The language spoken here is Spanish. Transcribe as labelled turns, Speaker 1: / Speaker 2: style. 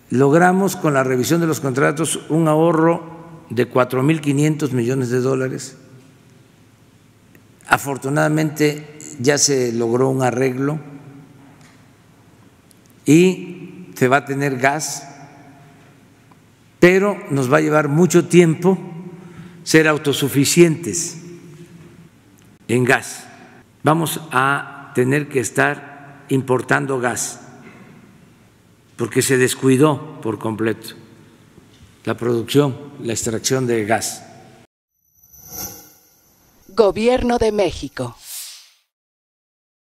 Speaker 1: logramos con la revisión de los contratos un ahorro de 4.500 millones de dólares. Afortunadamente ya se logró un arreglo y se va a tener gas, pero nos va a llevar mucho tiempo ser autosuficientes en gas. Vamos a tener que estar importando gas porque se descuidó por completo la producción, la extracción de gas.
Speaker 2: Gobierno de México.